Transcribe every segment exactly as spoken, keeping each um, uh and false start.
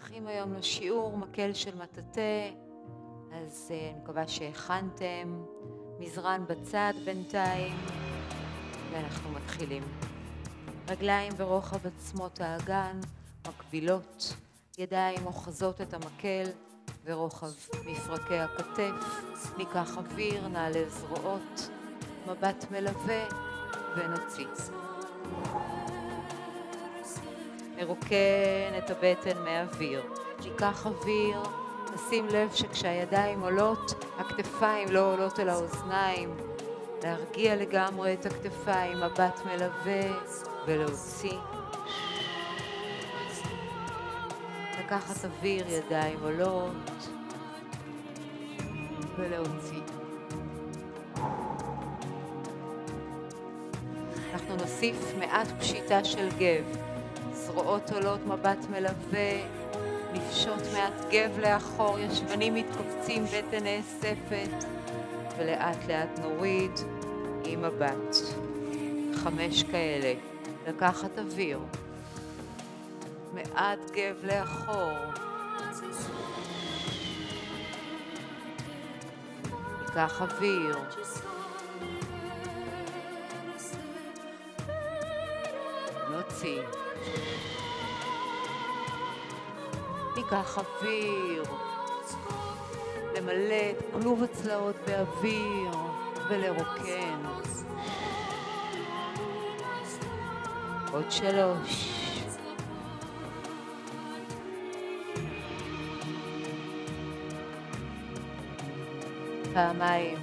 הולכים היום לשיעור מקל של מטאטא, אז uh, אני מקווה שהכנתם מזרן בצד בינתיים, ואנחנו מתחילים. רגליים ברוחב עצמות האגן, מקבילות, ידיים אוחזות את המקל ורוחב מפרקי הכתף, ניקח אוויר, נעלה זרועות, מבט מלווה ונוציא. מרוקן את הבטן מהאוויר, ניקח אוויר, נשים לב שכשהידיים עולות, הכתפיים לא עולות אל האוזניים, להרגיע לגמרי את הכתפיים, מבט מלווה ולהוציא. לקחת אוויר, ידיים עולות ולהוציא. אנחנו נוסיף מעט פשיטה של גב, זרועות עולות, מבט מלווה, נפשוט מעט גב לאחור, ישבנים מתכווצים, בטן נאספת, ולאט לאט נוריד עם מבט. חמש כאלה, לקחת אוויר, מעט גב לאחור, ניקח אוויר, נוציא, ניקח אוויר, למלא את כלוב הצלעות באוויר ולרוקן. עוד שלוש. פעמיים.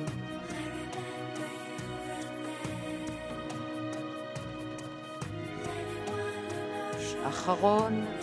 אחרון.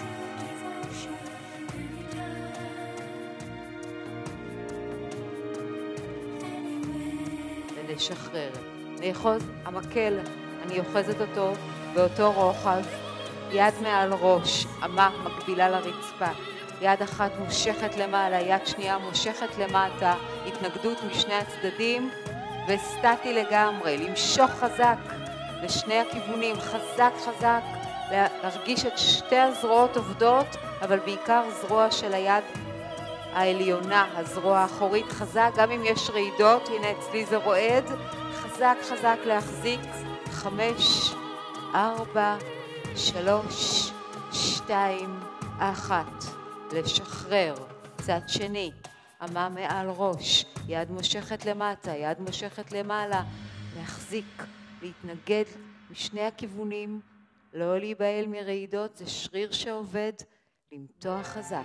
ולשחרר. לאחוז המקל, אני אוחזת אותו באותו רוחב, יד מעל ראש, אמה מקבילה לרצפה, יד אחת מושכת למעלה, יד שנייה מושכת למטה, התנגדות משני הצדדים וסטטי לגמרי, למשוך חזק לשני הכיוונים, חזק חזק, להרגיש את שתי הזרועות עובדות, אבל בעיקר זרוע של היד העליונה, הזרוע האחורית חזק, גם אם יש רעידות, הנה אצלי זה רועד, חזק חזק להחזיק, חמש, ארבע, שלוש, שתיים, אחת, לשחרר, צד שני, אמה מעל ראש, יד מושכת למטה, יד מושכת למעלה, להחזיק, להתנגד משני הכיוונים, לא להיבהל מרעידות, זה שריר שעובד, למתוח חזק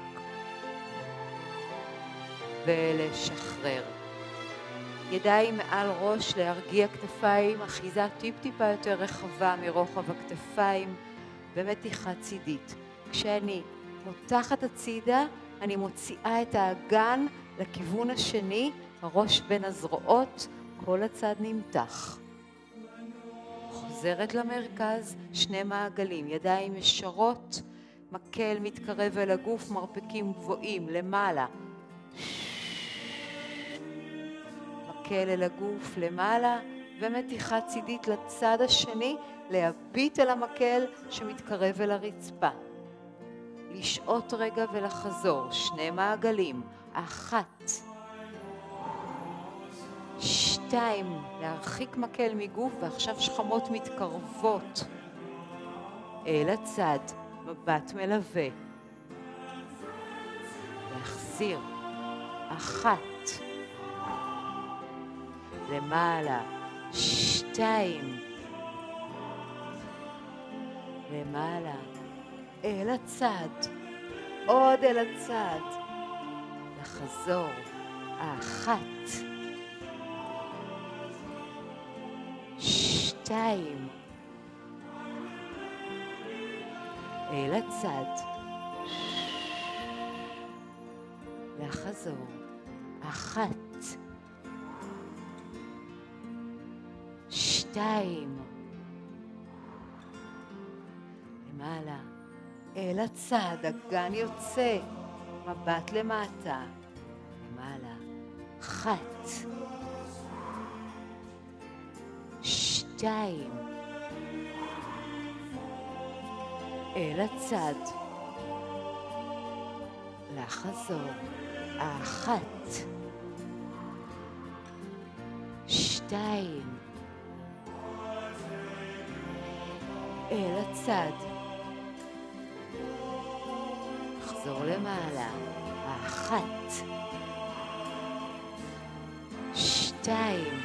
ולשחרר. ידיים מעל ראש, להרגיע כתפיים, אחיזה טיפ טיפה יותר רחבה מרוחב הכתפיים ומתיחה צידית. כשאני מותחת הצידה, אני מוציאה את האגן לכיוון השני, הראש בין הזרועות, כל הצד נמתח. חוזרת למרכז, שני מעגלים, ידיים ישרות, מקל מתקרב אל הגוף, מרפקים גבוהים למעלה. מקל אל הגוף למעלה ומתיחה צידית לצד השני, להביט אל המקל שמתקרב אל הרצפה. לשעות רגע ולחזור, שני מעגלים, אחת, שתיים, להרחיק מקל מגוף, ועכשיו שכמות מתקרבות אל הצד, מבט מלווה. להחזיר, אחת, למעלה, שתיים, למעלה, אל הצד, עוד אל הצד, לחזור, אחת, שתיים, אל הצד, לחזור, אחת, שתיים, למעלה, אל הצד, אגן יוצא, מבט למטה, למעלה, אחת, שתיים, אל הצד, לחזור. אחת, שתיים, אל הצד. לחזור למעלה. אחת, שתיים,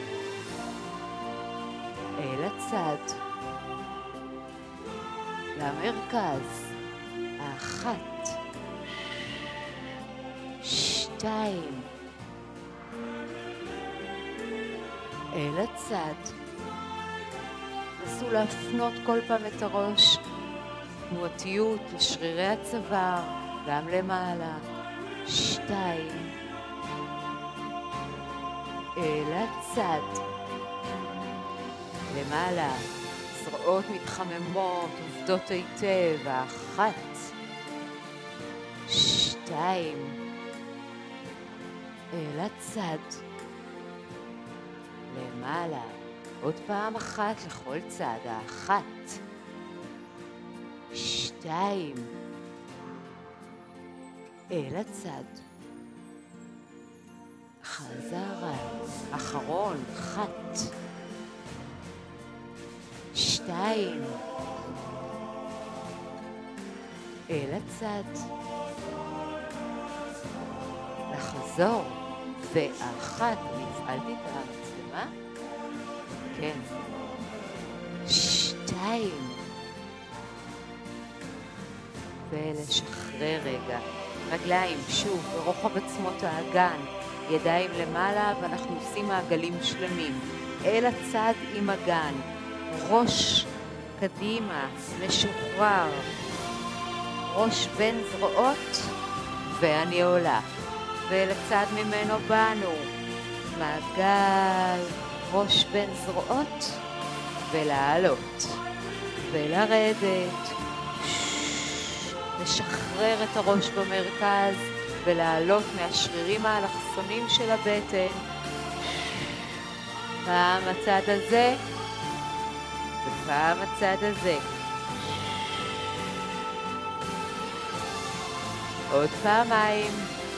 אל הצד. למרכז. אחת, שתיים, אל הצד. נסו להפנות כל פעם את הראש, תנועתיות לשרירי הצוואר, גם למעלה. שתיים, אל הצד. למעלה, זרועות מתחממות, עובדות היטב. אחת, שתיים, אל הצד. למעלה, עוד פעם אחת לכל צד. אחת, שתיים, אל הצד. חזרה. אחרון. אחת, שתיים, אל הצד. לחזור. ואחת. אני הפעלתי את המצלמה? כן. שתיים. ולשחרר רגע. רגליים, שוב, ברוחב עצמות האגן. ידיים למעלה, ואנחנו עושים מעגלים שלמים. אל הצד עם אגן. ראש קדימה, משוחרר. ראש בין זרועות, ואני עולה. ולצד ממנו באנו. מעגל, ראש בין זרועות, ולעלות. ולרדת. לשחרר את הראש במרכז, ולעלות מהשרירים האלכסוניים של הבטן. פעם הצד הזה, ופעם הצד הזה. עוד פעמיים.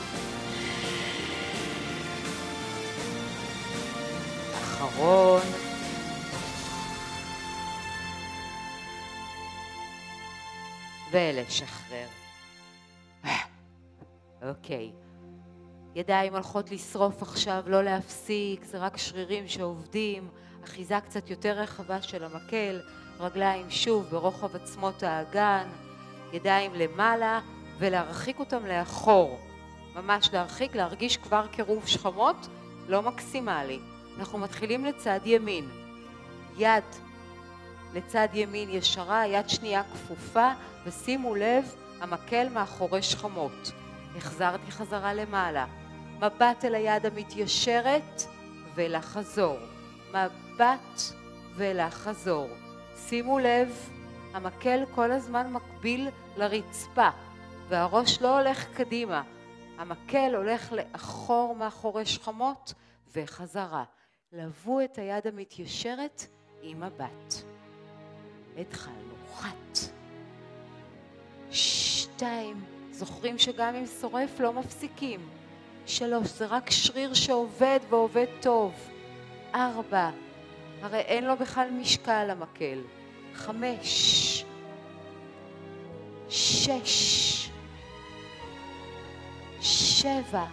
אחרון. ולשחרר. אוקיי. ידיים הולכות לשרוף עכשיו, לא להפסיק, זה רק שרירים שעובדים. אחיזה קצת יותר רחבה של המקל, רגליים שוב ברוחב עצמות האגן, ידיים למעלה ולהרחיק אותם לאחור. ממש להרחיק, להרגיש כבר קירוב שכמות, לא מקסימלי. אנחנו מתחילים לצד ימין. יד לצד ימין ישרה, יד שנייה כפופה, ושימו לב, המקל מאחורי שכמות. החזרתי חזרה למעלה. מבט אל היד המתיישרת ולחזור. מבט ולחזור. שימו לב, המקל כל הזמן מקביל לרצפה, והראש לא הולך קדימה. המקל הולך לאחור מאחורי שכמות וחזרה. לבו את היד המתיישרת עם מבט. התחלנו. אחת, שתיים, זוכרים שגם אם שורף לא מפסיקים. שלוש, זה רק שריר שעובד ועובד טוב. ארבע, הרי אין לו בכלל משקל המקל. חמש, שש, שבע,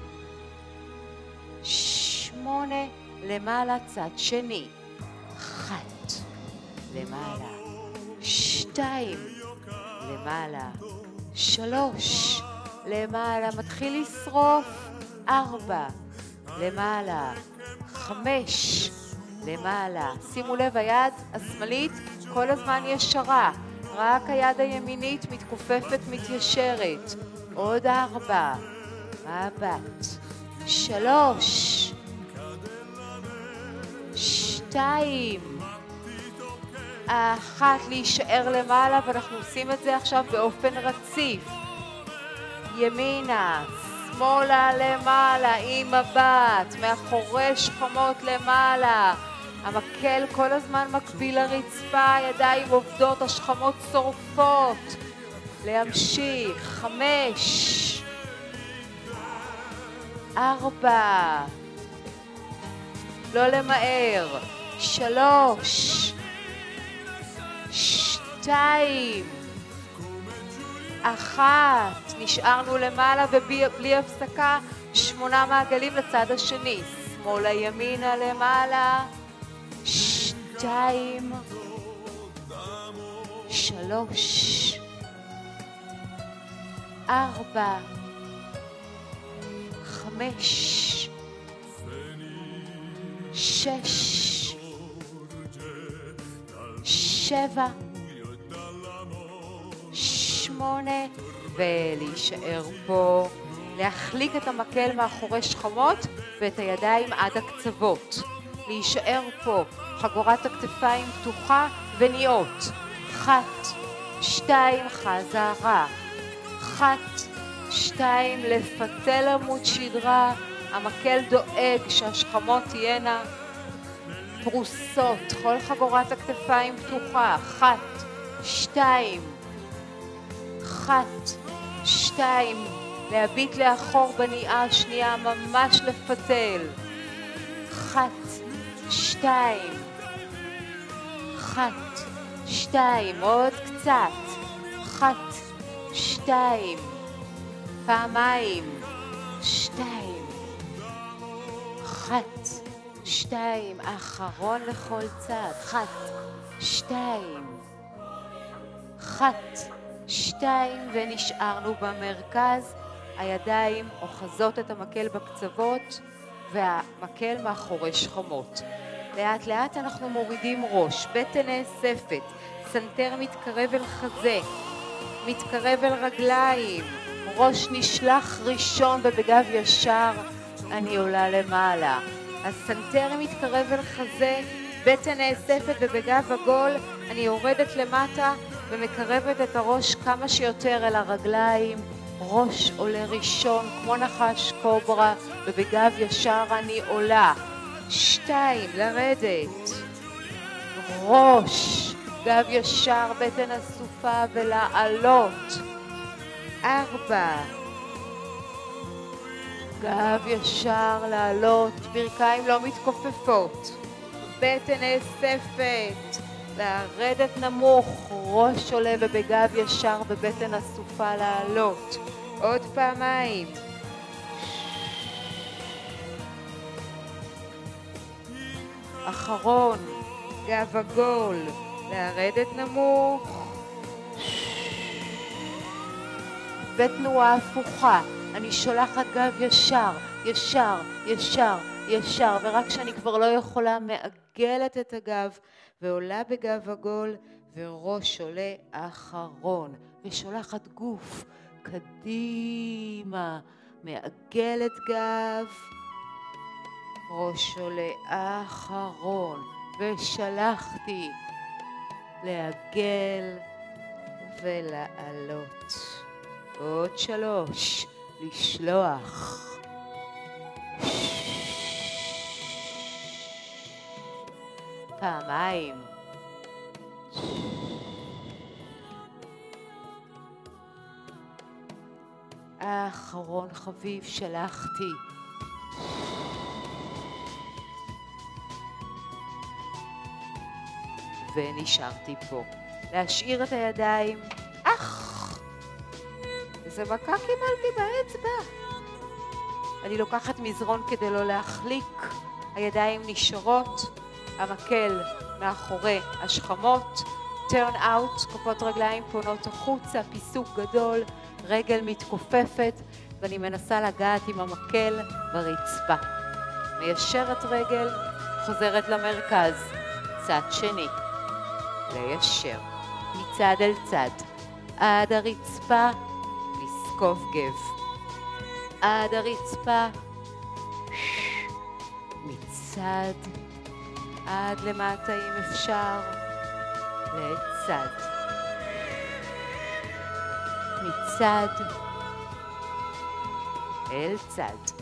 שמונה, למעלה צד שני. אחת, למעלה. שתיים, למעלה. שלוש, למעלה, מתחיל לשרוף. ארבע, למעלה. חמש, למעלה. שימו לב, היד השמאלית כל הזמן ישרה, רק היד הימינית מתכופפת, מתיישרת. עוד ארבע, מבט. שלוש, שתיים, אחת, להישאר למעלה, ואנחנו עושים את זה עכשיו באופן רציף. ימינה, שמאלה למעלה, עם מבט, מאחורי שכמות למעלה. המקל כל הזמן מקביל לרצפה, ידיים עובדות, השכמות שורפות. להמשיך. חמש, ארבע, לא למהר, שלוש, שתיים, אחת, נשארנו למעלה ובלי הפסקה, שמונה מעגלים לצד השני, שמאלה ימינה למעלה, שתיים, שלוש, ארבע, חמש, שש, שבע, שמונה, ולהישאר פה, להחליק את המקל מאחורי שכמות ואת הידיים עד הקצוות, להישאר פה, חגורת הכתפיים פתוחה וניות, אחת, שתיים, חזרה, אחת, שתיים, לפתל עמוד שדרה, המקל דואג שהשכמות תהיינה פרוסות, כל חגורת הכתפיים פתוחה, אחת, שתיים, אחת, שתיים, להביט לאחור בניעה השנייה, ממש לפתל, אחת, שתיים, אחת, שתיים, עוד קצת, אחת, שתיים, פעמיים, שתיים, אחת, שתיים, אחרון לכל צד, אחת, שתיים, אחת, שתיים, ונשארנו במרכז, הידיים אוחזות את המקל בקצוות והמקל מאחורי שכמות. לאט לאט אנחנו מורידים ראש, בטן נאספת, סנטר מתקרב אל חזה, מתקרב אל רגליים, ראש נשלח ראשון ובגב ישר אני עולה למעלה. הסנטר מתקרב אל חזה, בטן נאספת ובגב עגול אני יורדת למטה ומקרבת את הראש כמה שיותר אל הרגליים, ראש עולה ראשון כמו נחש קוברה ובגב ישר אני עולה. שתיים, לרדת, ראש, גב ישר, בטן אסופה ולעלות. ארבע, גב ישר, לעלות, ברכיים לא מתכופפות, בטן נאספת, לרדת נמוך, ראש עולה ובגב ישר ובטן אסופה לעלות. עוד פעמיים. אחרון, גב עגול, לרדת נמוך, בתנועה הפוכה, אני שולחת גב ישר, ישר, ישר, ישר, ורק כשאני כבר לא יכולה מעגלת את הגב ועולה בגב עגול וראש עולה אחרון, ושולחת גוף קדימה, מעגלת גב, ראש עולה אחרון, ושלחתי לעגל ולעלות. עוד שלוש, לשלוח. פעמיים. האחרון חביב, שלחתי. ונשארתי פה. להשאיר את הידיים. אך! איזה מכה קיבלתי באצבע. אני לוקחת מזרון כדי לא להחליק. הידיים נשארות. המקל מאחורי השכמות. turn out, כפות רגליים פונות החוצה, פיסוק גדול, רגל מתכופפת, ואני מנסה לגעת עם המקל ברצפה. מיישרת רגל, חוזרת למרכז. צד שני. ליישר, מצד אל צד, עד הרצפה, לסקוף גב, עד הרצפה, מצד, עד למטה אם אפשר, לצד, מצד, אל צד,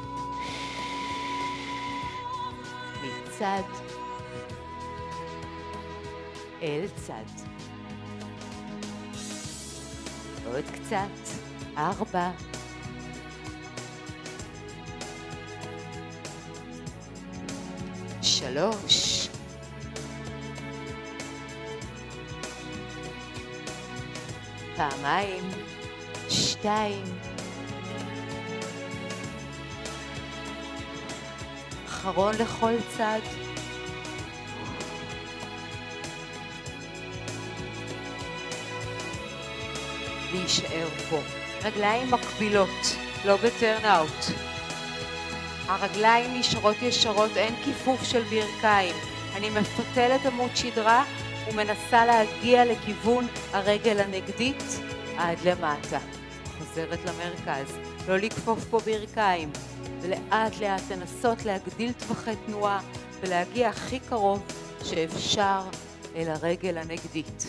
מצד, אל צד. עוד קצת. ארבע. שלוש, פעמיים, שתיים, אחרון לכל צד, להישאר פה. רגליים מקבילות, לא בטרנאוט. הרגליים נשארות ישרות, אין כיפוף של ברכיים. אני מפתלת עמוד שדרה ומנסה להגיע לכיוון הרגל הנגדית עד למטה. חוזרת למרכז, לא לכפוף פה ברכיים, ולאט לאט לנסות להגדיל טווחי תנועה ולהגיע הכי קרוב שאפשר אל הרגל הנגדית.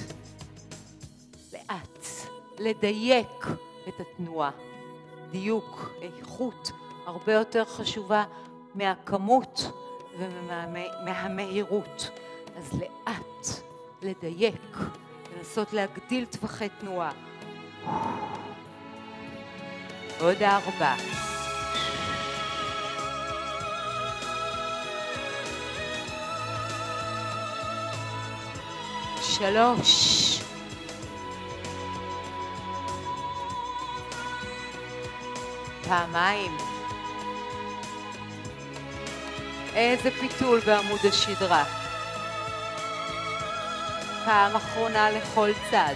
לאט, לדייק את התנועה. דיוק, איכות, הרבה יותר חשובה מהכמות ומהמהירות. אז לאט, לדייק, לנסות להגדיל טווחי תנועה. עוד ארבע. שלוש. פעמיים. איזה פיתול בעמוד השדרה. פעם אחרונה לכל צד.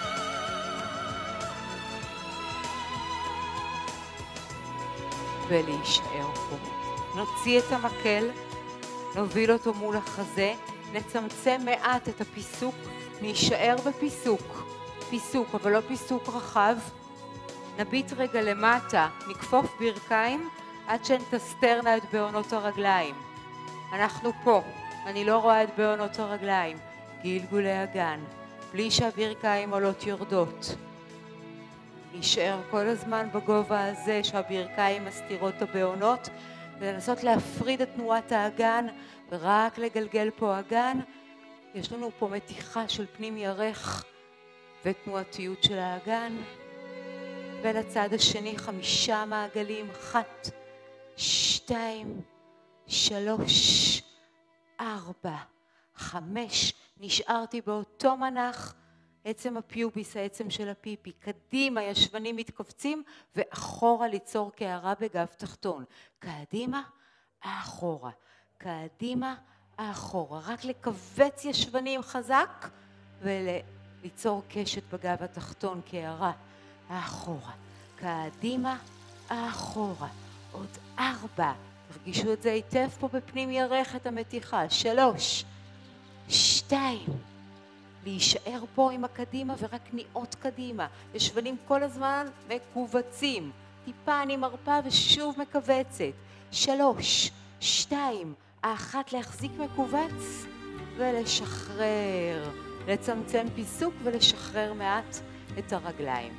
ולהישאר פה. נוציא את המקל, נוביל אותו מול החזה, נצמצם מעט את הפיסוק, נשאר בפיסוק. פיסוק, אבל לא פיסוק רחב. נביט רגע למטה, נכפוף ברכיים עד שנתסתרנה את בעונות הרגליים. אנחנו פה, אני לא רואה את בעונות הרגליים, גלגולי אגן, בלי שהברכיים עולות יורדות. נשאר כל הזמן בגובה הזה שהברכיים מסתירות את הבעונות, ולנסות להפריד את תנועת האגן ורק לגלגל פה אגן. יש לנו פה מתיחה של פנים ירך ותנועתיות של האגן. ולצד השני חמישה מעגלים, אחת, שתיים, שלוש, ארבע, חמש. נשארתי באותו מנח, עצם הפיוביס, העצם של הפיפי. קדימה, ישבנים מתכווצים, ואחורה ליצור קערה בגב תחתון. קדימה, אחורה. קדימה, אחורה. רק לקבץ ישבנים חזק, וליצור קשת בגב התחתון, קערה. אחורה, קדימה, אחורה, עוד ארבע, תרגישו את זה היטב פה בפנים ירך את המתיחה, שלוש, שתיים, להישאר פה עם הקדימה ורק כניעות קדימה, ישבנים כל הזמן מקובצים, טיפה אני מרפה ושוב מקבצת, שלוש, שתיים, האחת להחזיק מקובץ ולשחרר, לצמצם פיסוק ולשחרר מעט את הרגליים.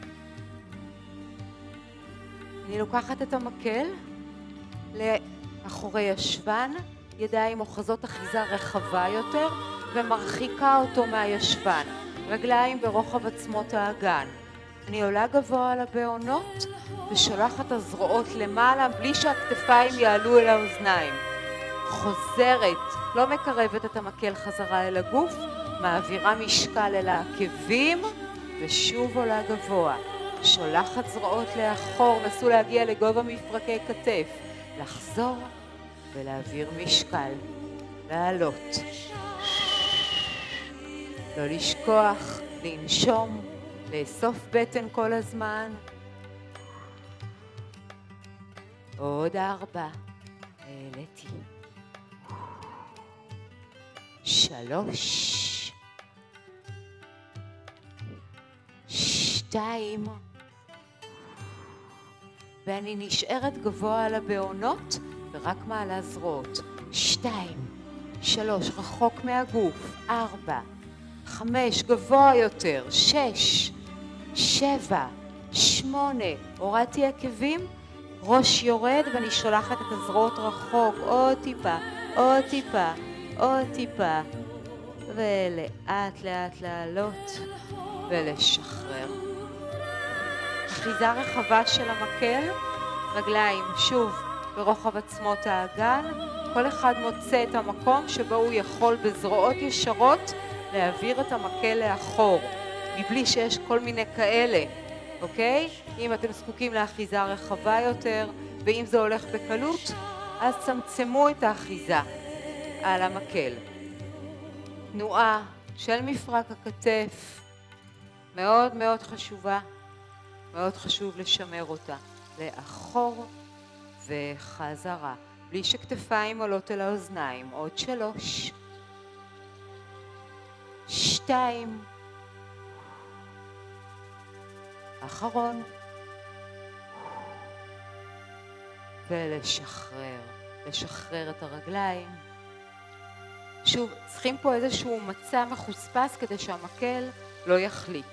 אני לוקחת את המקל לאחורי ישבן, ידיים אוחזות אחיזה רחבה יותר ומרחיקה אותו מהישבן, רגליים ברוחב עצמות האגן. אני עולה גבוה על הבעונות ושולחת הזרועות למעלה בלי שהכתפיים יעלו אל האוזניים. חוזרת, לא מקרבת את המקל חזרה אל הגוף, מעבירה משקל אל העקבים ושוב עולה גבוה. שולחת זרועות לאחור, נסו להגיע לגובה מפרקי כתף, לחזור ולהעביר משקל, לעלות. לא לשכוח, לנשום, לאסוף בטן כל הזמן. עוד ארבע, העליתי. שלוש, שתיים, ואני נשארת גבוה על הבעונות ורק מעלה זרועות. שתיים, שלוש, רחוק מהגוף. ארבע, חמש, גבוה יותר. שש, שבע, שמונה, הורדתי עקבים, ראש יורד ואני שולחת את הזרועות רחוק. עוד טיפה, עוד טיפה, עוד טיפה, ולאט לאט לעלות ולשחרר. אחיזה רחבה של המקל, רגליים שוב ברוחב עצמות האגן, כל אחד מוצא את המקום שבו הוא יכול בזרועות ישרות להעביר את המקל לאחור, מבלי שיש כל מיני כאלה, אוקיי? אם אתם זקוקים לאחיזה רחבה יותר, ואם זה הולך בקלות, אז צמצמו את האחיזה על המקל. תנועה של מפרק הכתף, מאוד מאוד חשובה, מאוד חשוב לשמר אותה. לאחור וחזרה, בלי שכתפיים עולות אל האוזניים. עוד שלוש, שתיים, אחרון, ולשחרר, לשחרר את הרגליים. שוב, צריכים פה איזשהו מצע מחוספס כדי שהמקל לא יחליק.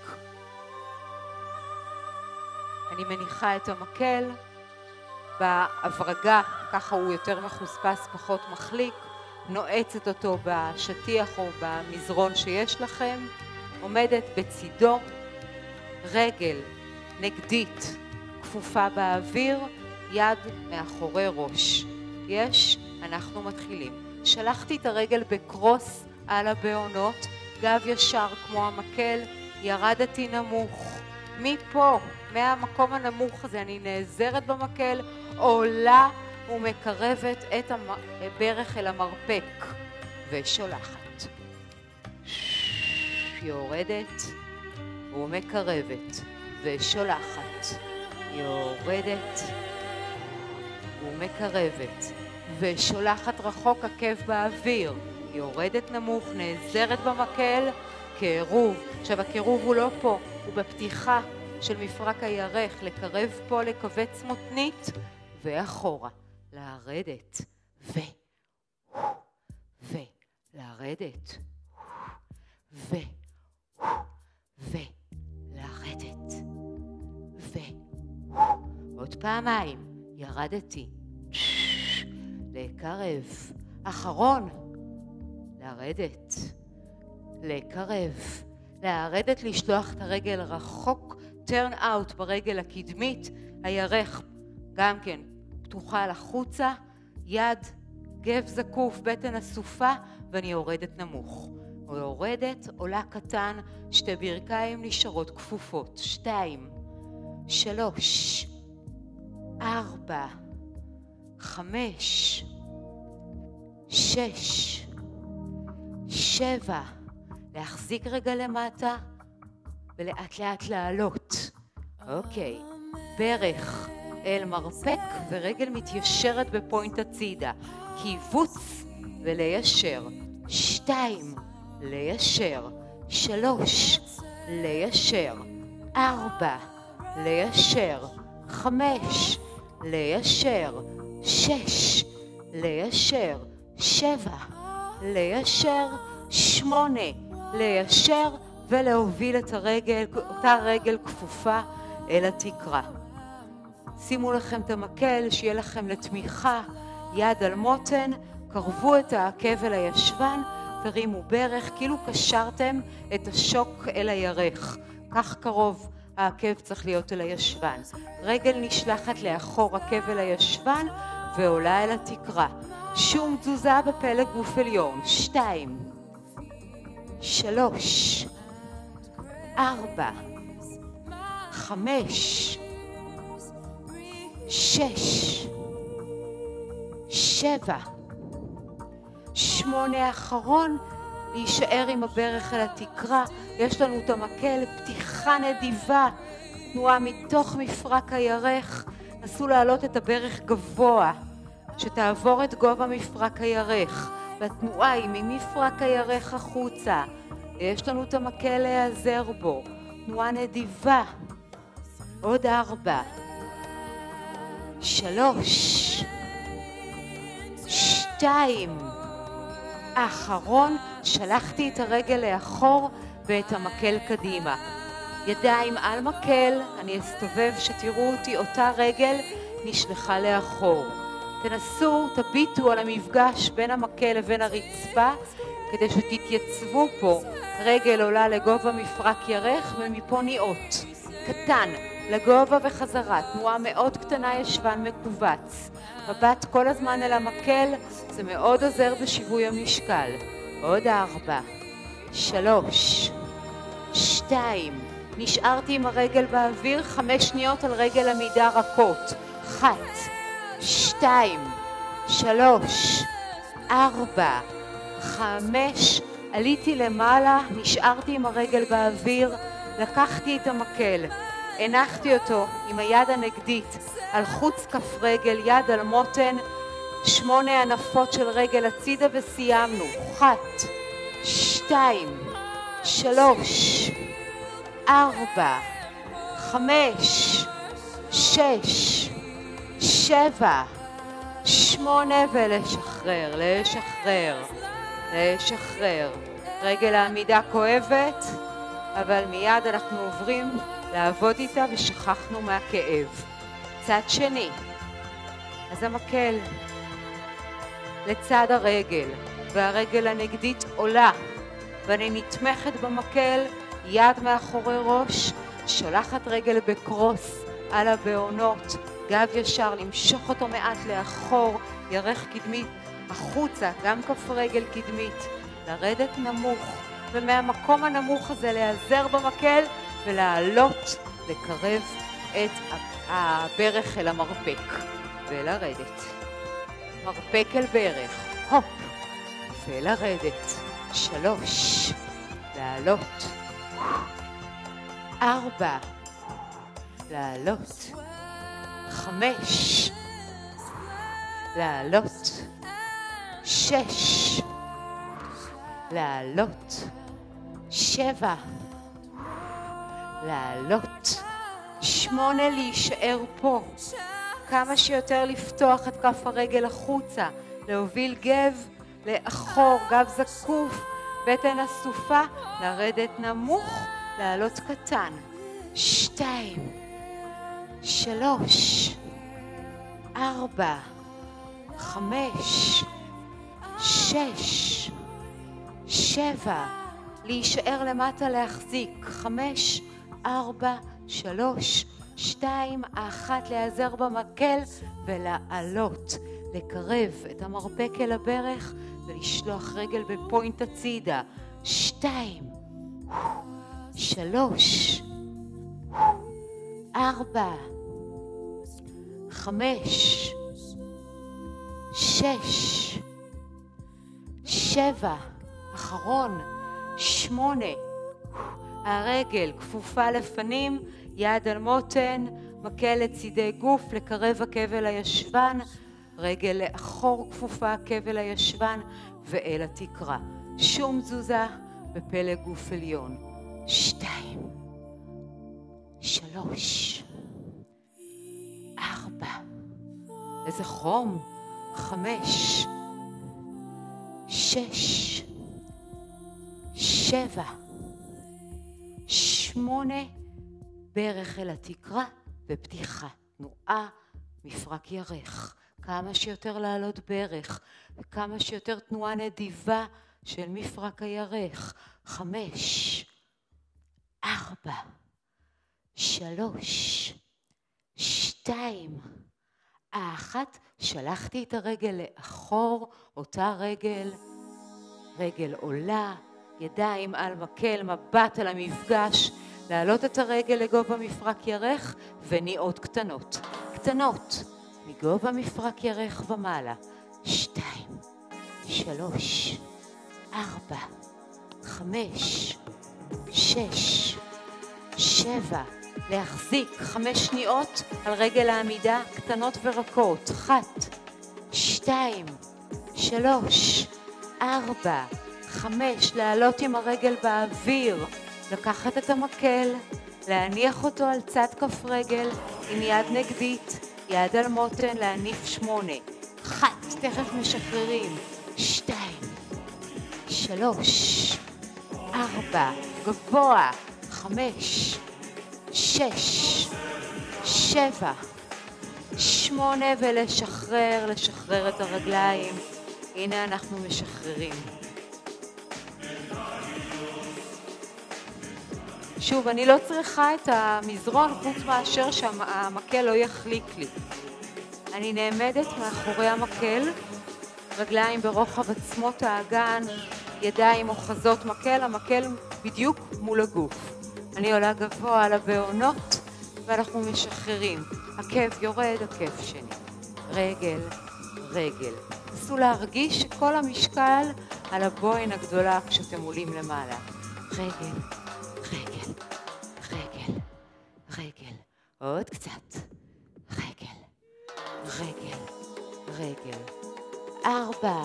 אני מניחה את המקל בהברגה, ככה הוא יותר מחוספס, פחות מחליק, נועצת אותו בשטיח או במזרון שיש לכם, עומדת בצידו, רגל נגדית כפופה באוויר, יד מאחורי ראש. יש, אנחנו מתחילים. שלחתי את הרגל בקרוס על הבעונות, גב ישר כמו המקל, ירדתי נמוך. מפה, מהמקום הנמוך הזה, אני נעזרת במקל, עולה ומקרבת את הברך אל המרפק ושולחת. יורדת ומקרבת ושולחת. יורדת ומקרבת ושולחת רחוק עקב באוויר. יורדת נמוך, נעזרת במקל, קירוב. עכשיו הקירוב הוא לא פה, הוא בפתיחה של מפרק הירך, לקרב פה, לקבץ מותנית ואחורה, לרדת ו ולרדת ו ולרדת ו עוד פעמיים, ירדתי, לקרב, אחרון, לרדת, לקרב, לרדת, לשלוח את הרגל רחוק, turn out ברגל הקדמית, הירך גם כן פתוחה לחוצה, יד, גב זקוף, בטן אסופה, ואני יורדת נמוך. יורדת, עולה קטן, שתי ברכיים נשארות כפופות, שתיים, שלוש, ארבע, חמש, שש, שבע, להחזיק רגע למטה ולאט לאט לעלות. אוקיי, ברך אל מרפק ורגל מתיישרת בפוינט הצידה. קיבוץ וליישר. שתיים, ליישר. שלוש, ליישר. ארבע, ליישר. חמש, ליישר. שש, ליישר. שבע, ליישר. שמונה, ליישר ולהוביל את הרגל, אותה רגל כפופה אל התקרה. שימו לכם את המקל, שיהיה לכם לתמיכה, יד על מותן, קרבו את העקב אל הישבן, תרימו ברך, כאילו קשרתם את השוק אל הירך. כך קרוב העקב צריך להיות אל הישבן. רגל נשלחת לאחור עקב אל הישבן ועולה אל התקרה. שום תזוזה בפלג גוף עליון. שתיים, שלוש, ארבע, חמש, שש, שבע, שמונה, אחרון, להישאר עם הברך אל התקרה. יש לנו את המקל, פתיחה נדיבה, תנועה מתוך מפרק הירך, נסו להעלות את הברך גבוה, שתעבור את גובה מפרק הירך, והתנועה היא ממפרק הירך החוצה. יש לנו את המקל להיעזר בו, תנועה נדיבה. עוד ארבע, שלוש, שתיים, האחרון, שלחתי את הרגל לאחור ואת המקל קדימה. ידיים על מקל, אני אסתובב שתראו אותי, אותה רגל נשלחה לאחור. תנסו, תביטו על המפגש בין המקל לבין הרצפה, כדי שתתייצבו פה. רגל עולה לגובה מפרק ירך ומפה ניעות. קטן, לגובה וחזרה, תנועה מאוד קטנה, ישבן מקובץ. מבט כל הזמן אל המקל, זה מאוד עוזר בשיווי המשקל. עוד ארבע, שלוש, שתיים, נשארתי עם הרגל באוויר, חמש שניות על רגל עמידה רכות. אחת, שתיים, שלוש, ארבע, חמש, עליתי למעלה, נשארתי עם הרגל באוויר, לקחתי את המקל, הנחתי אותו עם היד הנגדית על חוץ כף רגל, יד על מותן, שמונה ענפות של רגל הצידה וסיימנו. אחת, שתיים, שלוש, ארבע, חמש, שש, שבע, שמונה ולשחרר, לשחרר, לשחרר. רגל העמידה כואבת, אבל מיד אנחנו עוברים לעבוד איתה ושכחנו מהכאב. צד שני, אז המקל לצד הרגל והרגל הנגדית עולה ואני נתמכת במקל, יד מאחורי ראש, שולחת רגל בקרוס על הבעונות, גב ישר, למשוך אותו מעט לאחור, ירך קדמית החוצה, גם כף רגל קדמית, לרדת נמוך ומהמקום הנמוך הזה להיעזר במקל ולעלות, לקרב את הברך אל המרפק ולרדת. מרפק אל ברך, הופ, ולרדת. שלוש, לעלות. ארבע, לעלות. חמש, לעלות. שש, לעלות. שבע, לעלות. שמונה, להישאר פה. כמה שיותר לפתוח את כף הרגל החוצה, להוביל גב לאחור, גב זקוף, בטן אסופה, לרדת נמוך, לעלות קטן. שתיים, שלוש, ארבע, חמש, שש, שבע, להישאר למטה להחזיק. חמש, ארבע, שלוש, שתיים, אחת, להיעזר במקל ולעלות, לקרב את המרפק אל הברך ולשלוח רגל בפוינט הצידה. שתיים, שלוש, ארבע, חמש, שש, שבע, אחרון, שמונה, הרגל כפופה לפנים, יד על מותן, מקל לצידי גוף, לקרב עקב אל הישבן, רגל לאחור כפופה עקב אל הישבן ואל התקרה. שום תזוזה בפלג גוף עליון. שתיים, שלוש, ארבע, איזה חום, חמש, שש, שבע, שמונה, ברך אל התקרה ופתיחה, תנועה, מפרק ירך. כמה שיותר לעלות ברך וכמה שיותר תנועה נדיבה של מפרק הירך. חמש, ארבע, שלוש, שתיים, האחת, שלחתי את הרגל לאחור, אותה רגל, רגל עולה, ידיים על מקל, מבט על המפגש, להעלות את הרגל לגובה מפרק ירך וניעות קטנות. קטנות, מגובה מפרק ירך ומעלה. שתיים, שלוש, ארבע, חמש, שש, שבע, להחזיק חמש שניות על רגל העמידה, קטנות ורקות. אחת, שתיים, שלוש, ארבע, חמש, לעלות עם הרגל באוויר, לקחת את המקל, להניח אותו על צד כף רגל עם יד נגדית, יד על מותן, להניף שמונה. אחת, תכף משחררים. שתיים, שלוש, ארבע, גבוה. חמש, שש, שבע, שמונה, ולשחרר, לשחרר את הרגליים. הנה אנחנו משחררים. שוב, אני לא צריכה את המזרון חוץ מאשר שהמקל לא יחליק לי. אני נעמדת מאחורי המקל, רגליים ברוחב עצמות האגן, ידיים אוחזות מקל, המקל בדיוק מול הגוף. אני עולה גבוה על הבעונות ואנחנו משחררים. עקב יורד, עקב שני. רגל, רגל. נסו להרגיש שכל המשקל על הבוין הגדולה כשאתם עולים למעלה. רגל, רגל, רגל, רגל. עוד קצת. רגל, רגל, רגל. ארבע,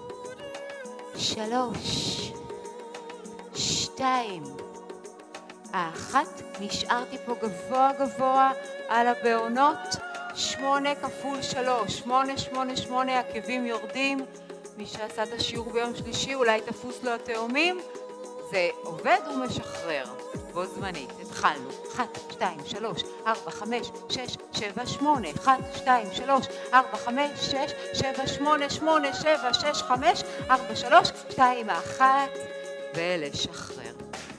שלוש, שתיים, אחת. נשארתי פה גבוה גבוה על הבעונות. שמונה כפול שלוש, שמונה, שמונה, שמונה, עקבים יורדים. מי שעשה את השיעור ביום שלישי אולי תפוס לו התאומים. זה עובד ומשחרר בו זמנית. התחלנו. אחת, שתיים, שלוש, ארבע, חמש, שש, שבע, שמונה. אחת, שתיים, שלוש, ארבע, חמש, שש, שבע, שמונה, שמונה, שבע, שש, חמש, ארבע, שלוש, שתיים, אחת, ולשחרר.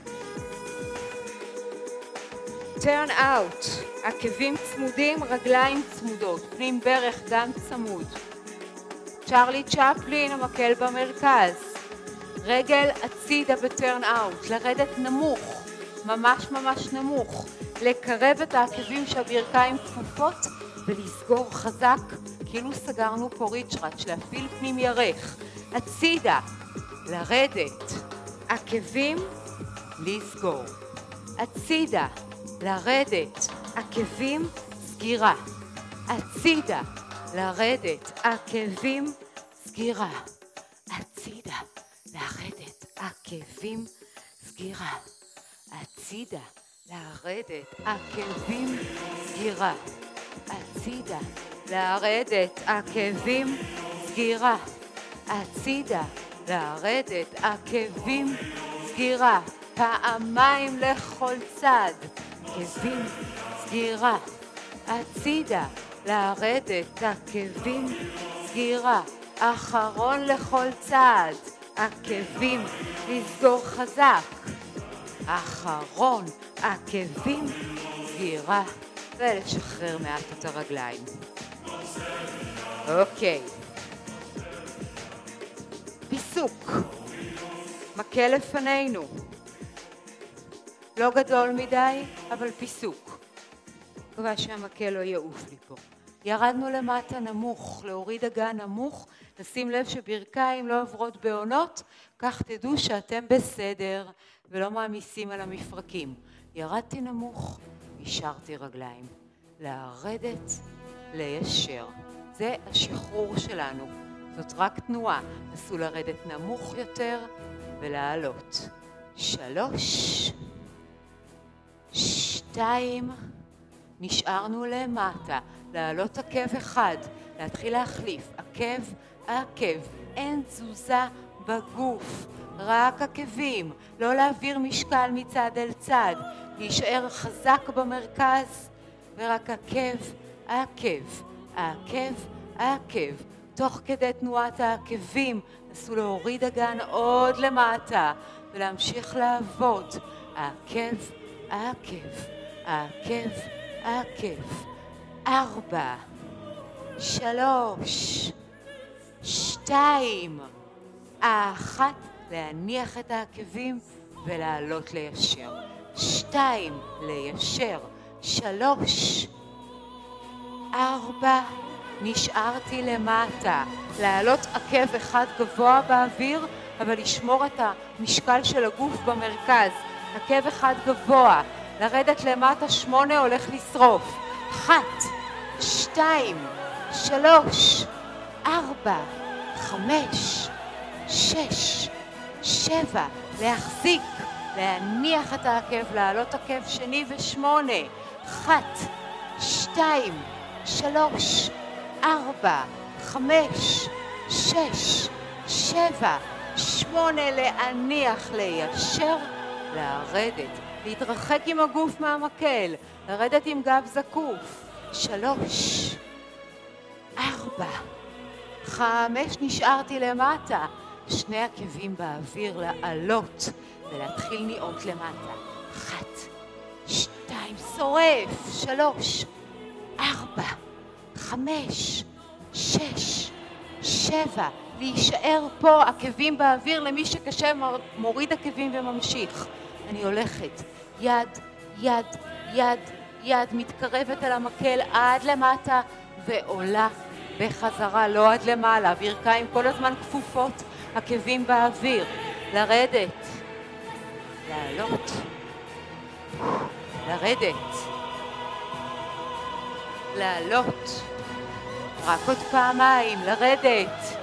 turn out. עקבים צמודים, רגליים צמודות. פנים ברך גם צמוד. צ'רלי צ'פלין, המקל במרכז. רגל הצידה בטרן אאוט, לרדת נמוך, ממש ממש נמוך, לקרב את העקבים שהברכיים כפופות ולסגור חזק, כאילו סגרנו פה ריצ'רץ', להפעיל פנים ירך, הצידה, לרדת, עקבים, לסגור, הצידה, לרדת, עקבים, סגירה, הצידה, לרדת, עקבים, סגירה, הצידה, לרדת, עקבים, סגירה, הצידה, לרדת, עקבים, סגירה, הצידה, לרדת, עקבים, סגירה, הצידה, לרדת, עקבים, סגירה, פעמיים לכל צד, עקבים, סגירה, הצידה, לרדת, עקבים, סגירה, אחרון לכל צד, עקבים, לסגור חזק, אחרון, עקבים, סגירה, ולשחרר מעט את הרגליים. אוקיי. פיסוק. מקל לפנינו. לא גדול מדי, אבל פיסוק. מקווה שהמקל לא יעוף לי פה. ירדנו למטה נמוך, להוריד אגן נמוך, נשים לב שברכיים לא עוברות בעונות, כך תדעו שאתם בסדר ולא מעמיסים על המפרקים. ירדתי נמוך, השארתי רגליים. לרדת, ליישר. זה השחרור שלנו. זאת רק תנועה. נסו לרדת נמוך יותר ולעלות. שלוש, שתיים, נשארנו למטה. לעלות עקב אחד, להתחיל להחליף. עקב, עקב. אין תזוזה בגוף. רק עקבים. לא להעביר משקל מצד אל צד. להישאר חזק במרכז. ורק עקב, עקב. עקב, עקב. תוך כדי תנועת העקבים, נסו להוריד אגן עוד למטה, ולהמשיך לעבוד. עקב, עקב, עקב, עקב. ארבע, שלוש, שתיים, אחת, להניח את העקבים ולעלות ליישר. שתיים, ליישר. שלוש, ארבע, נשארתי למטה. לעלות עקב אחד גבוה באוויר, אבל לשמור את המשקל של הגוף במרכז. עקב אחד גבוה. לרדת למטה, שמונה הולך לשרוף. אחת, שתיים, שלוש, ארבע, חמש, שש, שבע. להחזיק, להניח את העקב, לעלות עקב שני ושמונה. אחת, שתיים, שלוש, ארבע, חמש, שש, שבע, שמונה. להניח, ליישר, לרדת. להתרחק עם הגוף מהמקל, לרדת עם גב זקוף. שלוש, ארבע, חמש, נשארתי למטה. שני עקבים באוויר, לעלות ולהתחיל ניעות למטה. אחת, שורף, שלוש, ארבע, חמש, שש, שבע, להישאר פה, עקבים באוויר, למי שקשה מוריד עקבים וממשיך. אני הולכת, יד, יד, יד, יד, מתקרבת על המקל עד למטה ועולה בחזרה, לא עד למעלה, ברכיים כל הזמן כפופות, עקבים באוויר, לרדת, לעלות, לרדת, לעלות, רק עוד פעמיים, לרדת,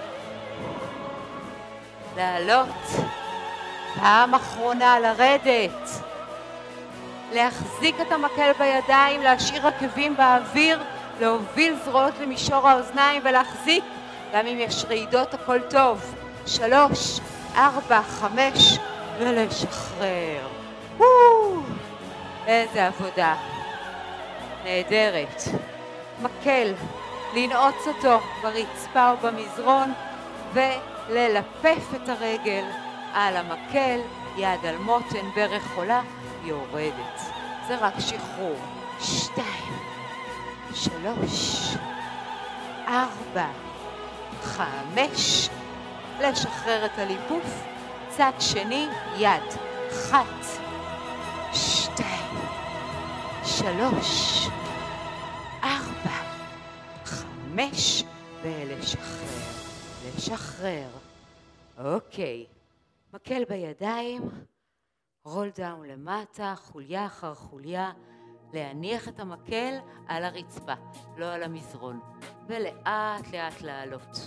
לעלות, פעם אחרונה, לרדת, להחזיק את המקל בידיים, להשאיר עקבים באוויר, להוביל זרועות למישור האוזניים ולהחזיק, גם אם יש רעידות הכל טוב, שלוש, ארבע, חמש, ולשחרר. וואו, איזה עבודה נהדרת. מקל, לנעוץ אותו ברצפה או במזרון וללפף את הרגל על המקל, יד על מותן, ברך עולה, יורדת. זה רק שחרור. שתיים, שלוש, ארבע, חמש, לשחרר את הליפוף, צד שני, יד, אחת, שתיים, שלוש, ארבע, חמש, ולשחרר, לשחרר. אוקיי, מקל בידיים, רול דאון למטה, חוליה אחר חוליה, להניח את המקל על הרצפה, לא על המזרון, ולאט לאט לעלות.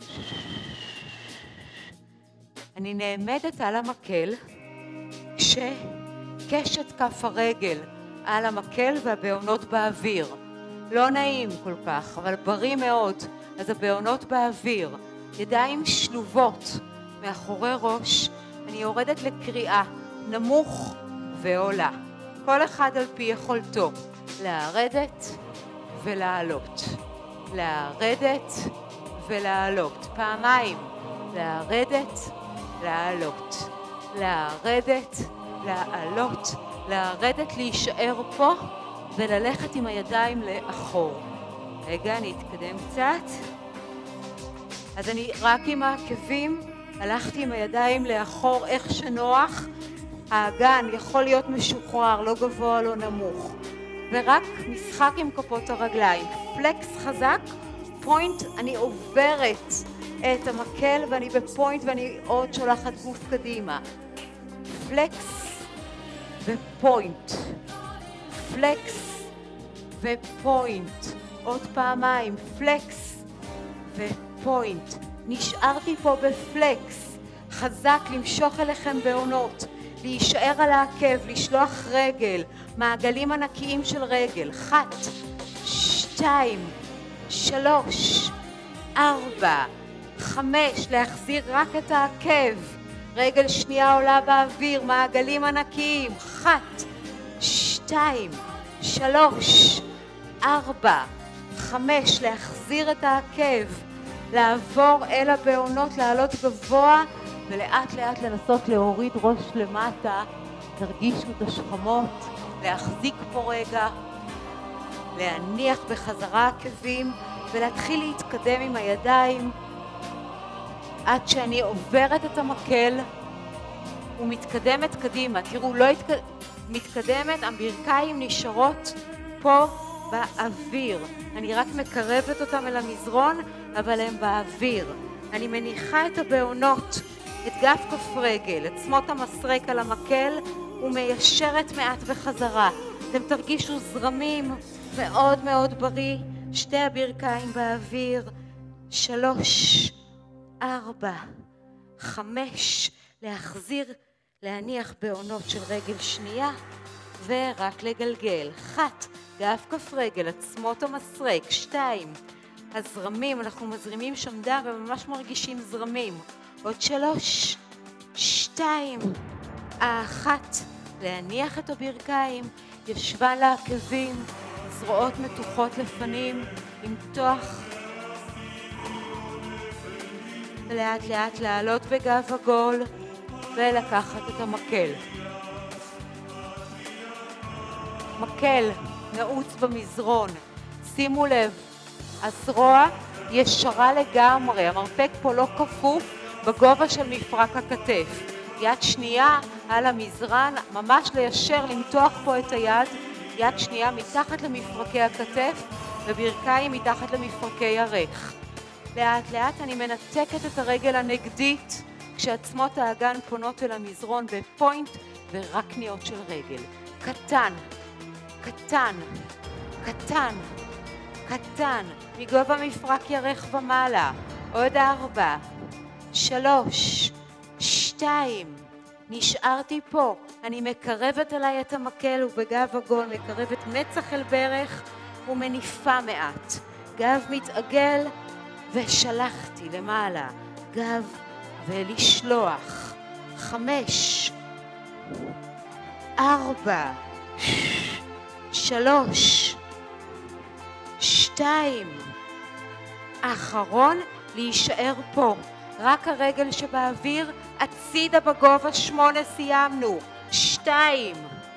אני נעמדת על המקל כשקשת כף הרגל על המקל והבעונות באוויר. לא נעים כל כך, אבל בריא מאוד, אז הבעונות באוויר, ידיים שלובות מאחורי ראש, אני יורדת לקריאה, נמוך ועולה. כל אחד על פי יכולתו, לרדת ולעלות, לרדת ולעלות, פעמיים, לרדת, לעלות, לרדת, לעלות, לרדת, להישאר פה וללכת עם הידיים לאחור. רגע, אני אתקדם קצת. אז אני רק עם העקבים, הלכתי עם הידיים לאחור איך שנוח, האגן יכול להיות משוחרר, לא גבוה, לא נמוך. ורק משחק עם כפות הרגליים. פלקס חזק, פוינט, אני עוברת את המקל ואני בפוינט ואני עוד שולחת גוף קדימה. פלקס ופוינט. פלקס ופוינט. עוד פעמיים, פלקס ופוינט. נשארתי פה בפלקס. חזק למשוך אליכם בעונות. להישאר על העקב, לשלוח רגל, מעגלים ענקיים של רגל, אחת, שתיים, שלוש, ארבע, חמש, להחזיר רק את העקב, רגל שנייה עולה באוויר, מעגלים ענקיים, אחת, שתיים, שלוש, ארבע, חמש, להחזיר את העקב, לעבור אל הבעונות, לעלות גבוה, ולאט לאט לנסות להוריד ראש למטה, תרגישו את השכמות, להחזיק פה רגע, להניח בחזרה עקבים ולהתחיל להתקדם עם הידיים עד שאני עוברת את המקל ומתקדמת קדימה. תראו, לא התק... מתקדמת, הברכיים נשארות פה באוויר. אני רק מקרבת אותם אל המזרון, אבל הם באוויר. אני מניחה את הבעונות, את גף כף רגל, את עצמות המסרק על המקל ומיישרת מעט בחזרה. אתם תרגישו זרמים מאוד מאוד בריא, שתי הברכיים באוויר, שלוש, ארבע, חמש, להחזיר, להניח בעונות של רגל שנייה ורק לגלגל. אחת, גף כף רגל, עצמות המסרק, שתיים, הזרמים, אנחנו מזרימים שם דם וממש מרגישים זרמים. עוד שלוש, שתיים, האחת, להניח את הברכיים, ישבה לעקבים, זרועות מתוחות לפנים, למתוח, ולאט לאט לעלות בגב עגול ולקחת את המקל. המקל נעוץ במזרון. שימו לב, הזרוע ישרה לגמרי, המרפק פה לא כפוף בגובה של מפרק הכתף. יד שנייה על המזרן, ממש ליישר, למתוח פה את היד, יד שנייה מתחת למפרקי הכתף וברכיים מתחת למפרקי הרך. לאט לאט אני מנתקת את הרגל הנגדית כשעצמות האגן פונות אל המזרון בפוינט ורק כניעות של רגל. קטן, קטן, קטן, קטן, מגובה מפרק ירך ומעלה. עוד ארבע, שלוש, שתיים, נשארתי פה. אני מקרבת עליי את המקל ובגב עגול, מקרבת מצח אל ברך ומניפה מעט. גב מתעגל ושלחתי למעלה. גב ולשלוח. חמש, ארבע, שלוש, שתיים, אחרון, להישאר פה. רק הרגל שבאוויר, הצידה בגובה. שמונה, סיימנו. שתיים,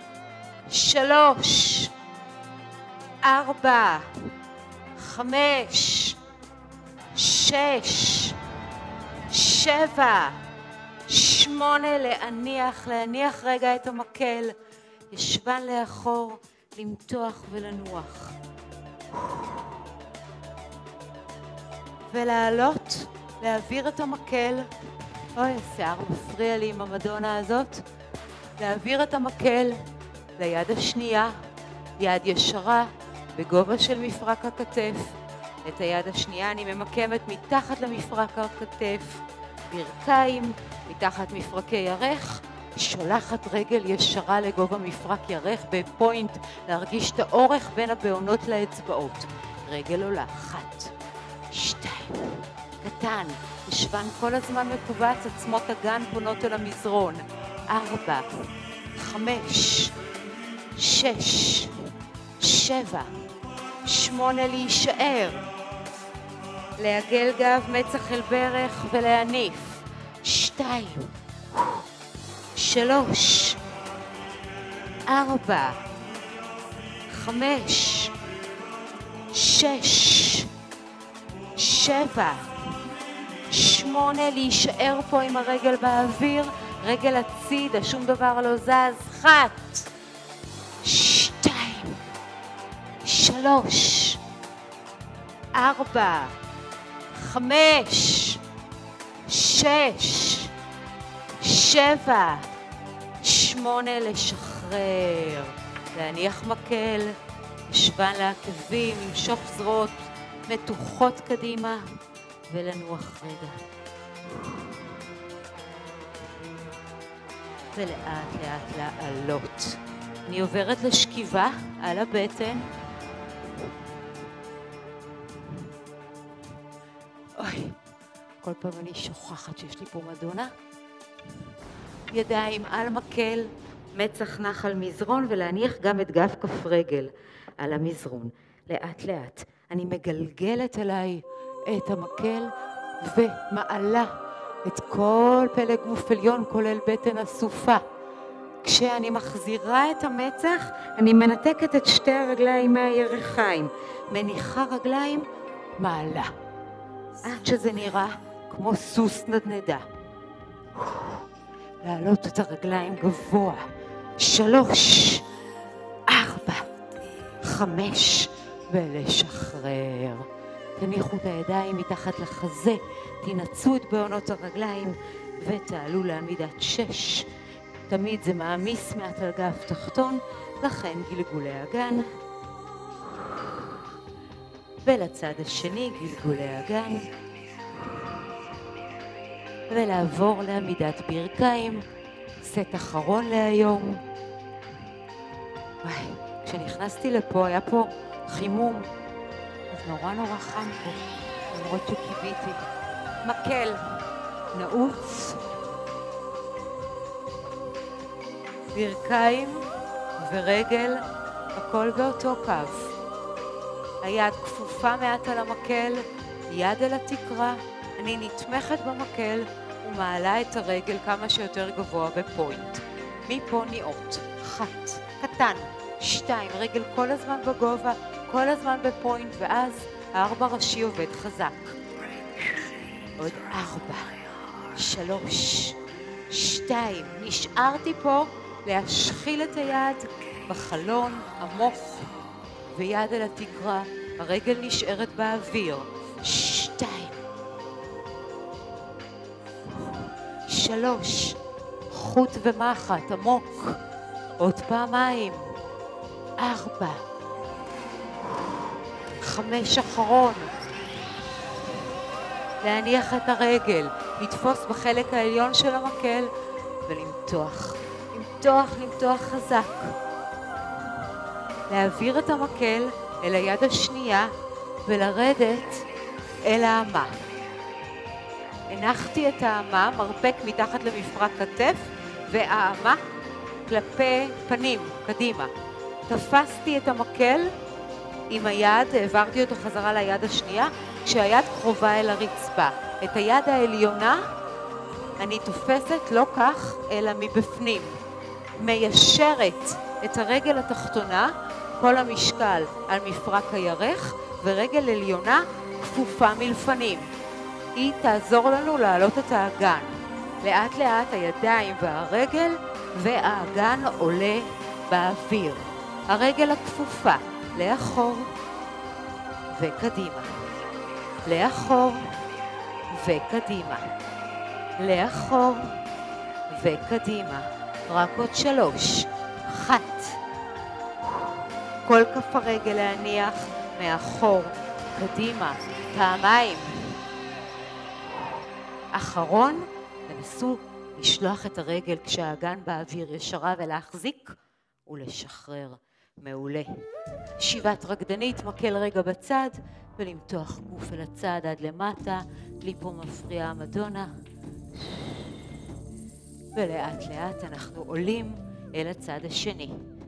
שלוש, ארבע, חמש, שש, שבע, שמונה, להניח, להניח רגע את המקל. ישבן לאחור, למתוח ולנוח. ולעלות, להעביר את המקל. אוי, השיער מפריע לי עם המדונה הזאת. להעביר את המקל ליד השנייה, יד ישרה, בגובה של מפרק הכתף. את היד השנייה אני ממקמת מתחת למפרק הכתף, ברכיים, מתחת מפרקי ירך, שולחת רגל ישרה לגובה מפרק ירך בפוינט, להרגיש את האורך בין הבעונות לאצבעות. רגל עולה, אחת, שתיים, קטן, ישבן כל הזמן מקובץ, עצמות אגן פונות אל המזרון. ארבע, חמש, שש, שבע, שמונה, להישאר. לעגל גב, מצח אל ברך ולהניף. שתיים, שלוש, ארבע, חמש, שש, שבע, שמונה, להישאר פה עם הרגל באוויר, רגל הצידה, שום דבר לא זז. אחת, שתיים, שלוש, ארבע, חמש, שש, שבע, שמונה, לשחרר. להניח מקל, ישבן לעקבים, למשוך זרועות מתוחות קדימה ולנוח רגע. ולאט לאט לעלות. אני עוברת לשכיבה על הבטן. אוי, כל פעם אני שוכחת שיש לי פה מדונה. ידיים על מקל, מצח נח על מזרון, ולהניח גם את גב כף רגל על המזרון. לאט לאט אני מגלגלת עליי את המקל ומעלה את כל פלג גוף עליון, כולל בטן הסופה. כשאני מחזירה את המצח, אני מנתקת את שתי הרגליים מהירכיים. מניחה רגליים, מעלה. עד שזה נראה כמו סוס נדנדה. להעלות את הרגליים גבוה. שלוש, ארבע, חמש, ולשחרר. תניחו את הידיים מתחת לחזה, תנצו את בעונות הרגליים ותעלו לעמידת שש. תמיד זה מעמיס מעט על גב תחתון, לכן גלגולי אגן. ולצד השני גלגולי אגן. ולעבור לעמידת ברכיים, סט אחרון להיום. וואי, כשנכנסתי לפה היה פה חימום, אז נורא נורא חם פה, למרות שקיביתי. מקל, נעוץ, ברכיים ורגל, הכל באותו קו. היד כפופה מעט על המקל, יד על התקרה, אני נתמכת במקל ומעלה את הרגל כמה שיותר גבוה בפוינט. מפה ניעות, אחת, קטן, שתיים, רגל כל הזמן בגובה, כל הזמן בפוינט, ואז הארבע ראשי עובד חזק. עוד ארבע, שלוש, שתיים, נשארתי פה להשחיל את היד בחלון עמוק, ויד על התקרה, הרגל נשארת באוויר. שתיים, שלוש, חוט ומחט עמוק, עוד פעמיים. ארבע, חמש אחרון. להניח את הרגל, לתפוס בחלק העליון של המקל ולמתוח. למתוח, למתוח חזק. להעביר את המקל אל היד השנייה ולרדת אל האמה. הנחתי את האמה, מרפק מתחת למפרק כתף, והאמה כלפי פנים, קדימה. תפסתי את המקל עם היד, העברתי אותו חזרה ליד השנייה, כשהיד קרובה אל הרצפה. את היד העליונה אני תופסת לא כך, אלא מבפנים. מיישרת את הרגל התחתונה, כל המשקל על מפרק הירך, ורגל עליונה כפופה מלפנים. היא תעזור לנו להעלות את האגן. לאט לאט הידיים והרגל והאגן עולה באוויר. הרגל הכפופה לאחור וקדימה. לאחור וקדימה. לאחור וקדימה. רק עוד שלוש. אחת. כל כף הרגל להניח מאחור, קדימה, פעמיים. אחרון, תנסו לשלוח את הרגל כשהאגן באוויר ישרה ולהחזיק ולשחרר. מעולה. שיבת רקדנית, מקל רגע בצד ולמתוח גוף אל הצד עד למטה, לי פה מפריעה המדונה. ולאט לאט אנחנו עולים אל הצד השני.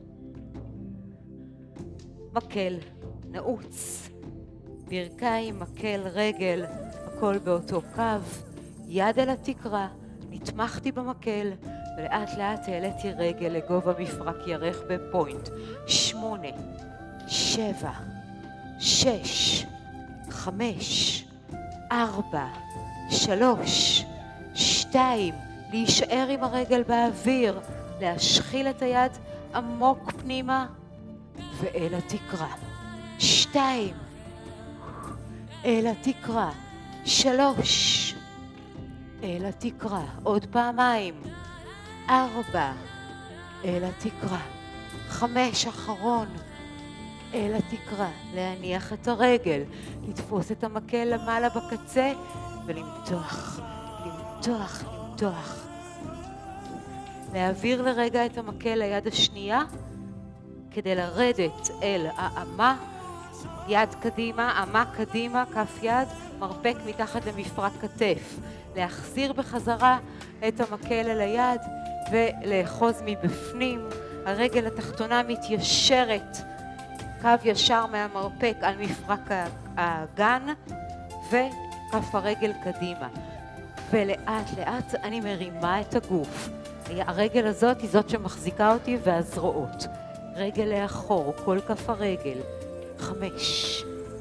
מקל, נעוץ, ברכיים, מקל, רגל, הכל באותו קו, יד על התקרה, נתמכתי במקל, ולאט לאט העליתי רגל לגובה מפרק ירך בפוינט. שמונה, שבע, שש, חמש, ארבע, שלוש, שתיים, להישאר עם הרגל באוויר, להשחיל את היד עמוק פנימה ואל התקרה. שתיים, אל התקרה. שלוש, אל התקרה. עוד פעמיים. ארבע, אל התקרה. חמש, אחרון, אל התקרה. להניח את הרגל, לתפוס את המקל למעלה בקצה ולמתוח, למתוח, למתוח. להעביר לרגע את המקל ליד השנייה כדי לרדת אל האמה, יד קדימה, אמה קדימה, כף יד, מרפק מתחת למפרק כתף. להחזיר בחזרה את המקל אל היד ולאחוז מבפנים. הרגל התחתונה מתיישרת, קו ישר מהמרפק על מפרק האגן וכף הרגל קדימה. ולאט לאט אני מרימה את הגוף. הרגל הזאת היא זאת שמחזיקה אותי והזרועות. רגל לאחור, כל כף הרגל. חמש,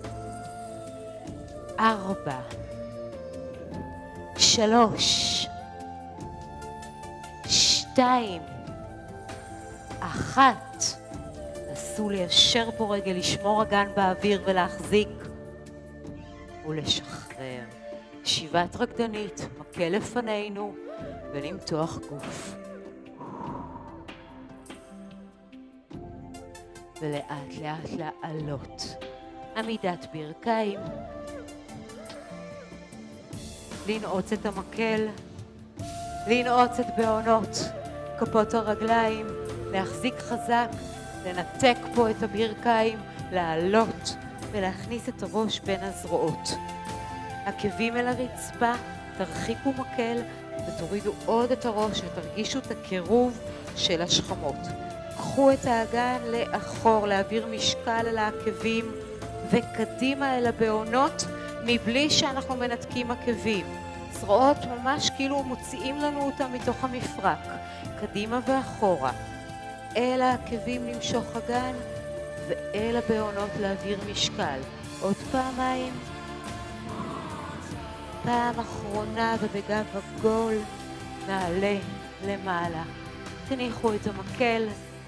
ארבע, שלוש, שתיים, אחת. נסו ליישר פה רגל, לשמור אגן באוויר ולהחזיק ולשחרר. שיבת רקדנית, מקל לפנינו ולמתוח גוף. ולאט לאט לעלות. עמידת ברכיים. לנעוץ את המקל. לנעוץ את בעונות כפות הרגליים. להחזיק חזק. לנתק פה את הברכיים. לעלות ולהכניס את הראש בין הזרועות. עקבים אל הרצפה. תרחיקו מקל ותורידו עוד את הראש ותרגישו את הקירוב של השכמות. קחו את האגן לאחור, להעביר משקל על העקבים וקדימה אל הבעונות מבלי שאנחנו מנתקים עקבים. זרועות ממש כאילו מוציאים לנו אותם מתוך המפרק, קדימה ואחורה. אל העקבים למשוך אגן, ואל הבעונות להעביר משקל. עוד פעמיים. פעם אחרונה ובגב עגול נעלה למעלה. תניחו את המקל.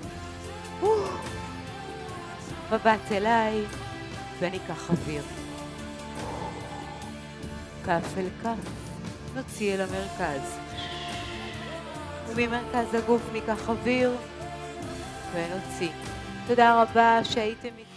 מבט אליי וניקח אוויר. כף אל כף נוציא אל המרכז. וממרכז הגוף ניקח אוויר ונוציא. תודה רבה שהייתם איתי.